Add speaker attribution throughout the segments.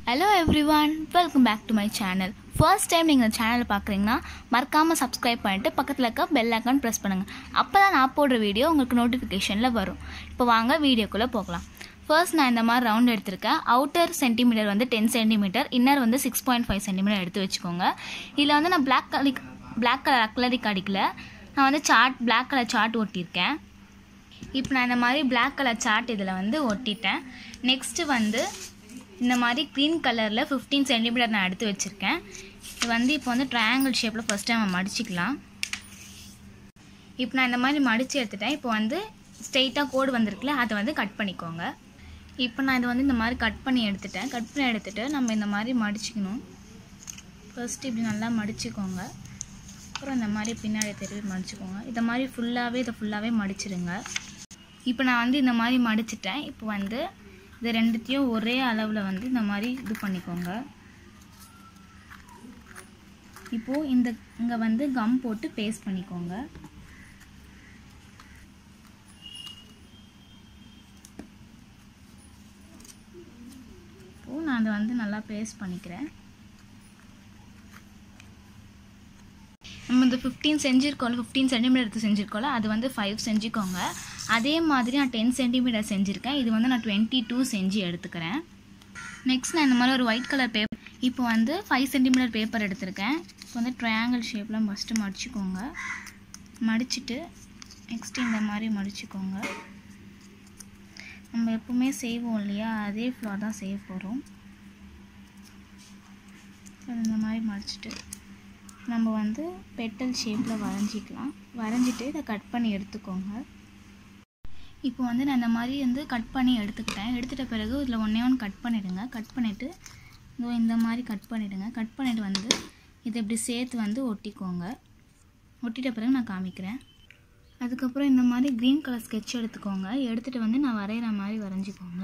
Speaker 1: Hello everyone, welcome back to my channel. First time நீங்க இந்த சேனலை பார்க்குறீங்கன்னா மறக்காம subscribe பண்ணிட்டு பக்கத்துல இருக்க bell icon press பண்ணுங்க. அப்பதான் நான் போடுற வீடியோ உங்களுக்கு நோட்டிஃபிகேஷன்ல வரும். இப்போ வாங்க வீடியோக்குள்ள போகலாம். First நான் இந்த மாதிரி ரவுண்ட் எடுத்துர்க்கேன். அவுட்டர் சென்டிமீட்டர் வந்து 10 cm, இன்னர் வந்து 6.5 cm எடுத்து வெச்சுக்கோங்க. இதுல வந்து நான் black color அக்ரிலிக் அடிக்கல. நான் வந்து black color chart ஒட்டியிருக்கேன். இப்போ நான் இந்த மாதிரி black color chart இதல வந்து ஒட்டிட்டேன். நெக்ஸ்ட் வந்து இந்த மாதிரி green கலர்ல 15 cm நான் எடுத்து வச்சிருக்கேன். இது வந்து இப்போ வந்து ட்ரையாங்கிள் ஷேப்ல ஃபர்ஸ்ட் டைம் மடிச்சிக்கலாம். இப்போ நான் இந்த மாதிரி மடிச்சு எடுத்துட்டேன். இப்போ வந்து ஸ்ட்ரைட்டா கோடு வந்திருக்குல அதை வந்து கட் பண்ணிக்கோங்க. இப்போ நான் இது வந்து இந்த மாதிரி கட் பண்ணி எடுத்துட்டேன். கட் பண்ணி எடுத்துட்டு நம்ம இந்த மாதிரி மடிச்சிக்கணும். ஃபர்ஸ்ட் இப்படி நல்லா மடிச்சுக்கோங்க. அப்புறம் இந்த மாதிரி பின்னாடி திருப்பி மடிச்சுக்கோங்க. இத மாதிரி ஃபுல்லாவே மடிச்சிடுங்க. இப்போ நான் வந்து இந்த மாதிரி மடிச்சிட்டேன். இப்போ வந்து இது ரெண்டுத்தையும் ஒரே அளவுல வந்து இந்த மாதிரி இது பண்ணிக்கோங்க. இப்போ இங்க வந்து கம் போட்டு பேஸ்ட் பண்ணிக்கோங்க. இப்போ நான் அதை வந்து நல்லா பேஸ்ட் பண்ணிக்கிறேன். நம்ம இந்த 15 செஞ்சிருக்கோம்ல 15 cm எடுத்து செஞ்சிருக்கோம்ல அது வந்து 5 செஞ்சிக்கோங்க. அதே மாதிரி நான் 10 cm செஞ்சிருக்கேன். இது வந்து நான் 22 செஞ்சு எடுத்துக்கறேன். நெக்ஸ்ட் நான் இந்த மாதிரி ஒரு ஒயிட் கலர் பேப்பர் இப்போ வந்து 5 cm பேப்பர் எடுத்துர்க்கேன். இப்போ வந்து ட்ரையாங்கிள் ஷேப்ல ஃபர்ஸ்ட் மடிச்சுக்கோங்க. மடிச்சிட்டு நெக்ஸ்ட் இந்த மாதிரி மடிச்சுக்கோங்க. நம்ம எப்பவுமே செய்வோம் இல்லையா அதே ஃப்ளோர் தான் செய்ய போறோம். இந்த மாதிரி மடிச்சிட்டு நம்ம வந்து பெட்டல் ஷேப்ல வரைஞ்சிக்கலாம். வரைஞ்சிட்டு இத கட் பண்ணி எடுத்துக்கோங்க. இப்போ வந்து நான் இந்த மாதிரி வந்து கட் பண்ணி எடுத்துக்கிட்டேன். எடுத்துட்ட பிறகு இதுல ஒண்ணே ஒன்னு கட் பண்ணிடுங்க. கட் பண்ணிட்டு இந்த மாதிரி கட் பண்ணிடுங்க. கட் பண்ணிட்டு வந்து இத இப்படி சேர்த்து வந்து ஒட்டிக்கோங்க. ஒட்டிட்ட பிறகு நான் காமிக்கிறேன். அதுக்கு அப்புறம் இந்த மாதிரி green color sketch எடுத்துக்கோங்க. எடுத்துட்டு வந்து நான் வரையற மாதிரி வரைஞ்சிக்கோங்க.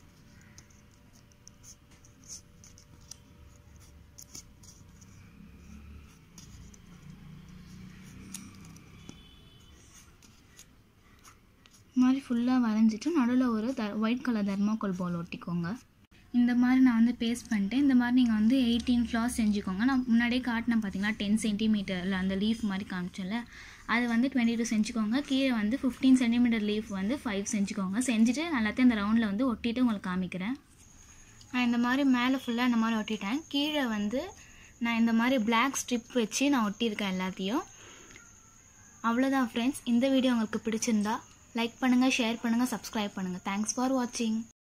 Speaker 1: மாதிரி ஃபுல்லா வரைஞ்சிட்டு நடுவுல ஒரு ஒயிட் கலர் தர்மாக்கோல் பால் ஒட்டிக்கோங்க. இந்த மாதிரி நான் வந்து பேஸ்ட் பண்ணிட்டேன். இந்த மாதிரி நீங்க வந்து 18 ஃப்ளவர்ஸ் செஞ்சுக்கோங்க. நான் முன்னாடியே காட்டினேன் பாத்தீங்களா 10 cm அந்த லீஃப் மாதிரி காமிச்சேன்ல அது வந்து 22 செஞ்சுக்கோங்க. கீழே வந்து 15 cm லீஃப் வந்து 5 செஞ்சுக்கோங்க. செஞ்சுட்டு எல்லாத்தையும் அந்த ரவுண்ட்ல வந்து ஒட்டிட்டு உங்களுக்கு காமிக்கிறேன். நான் இந்த மாதிரி மேலே ஃபுல்லா இந்த மாதிரி ஒட்டிட்டேன். கீழே வந்து நான் இந்த மாதிரி black strip வச்சு நான் ஒட்டியிருக்கேன் எல்லாத்தையும். அவ்வளவுதான் फ्रेंड्स. இந்த வீடியோ உங்களுக்கு பிடிச்சிருந்தா லைக் பண்ணுங்க, ஷேர் பண்ணுங்க, சப்ஸ்கிரைப் பண்ணுங்க. Thanks for watching.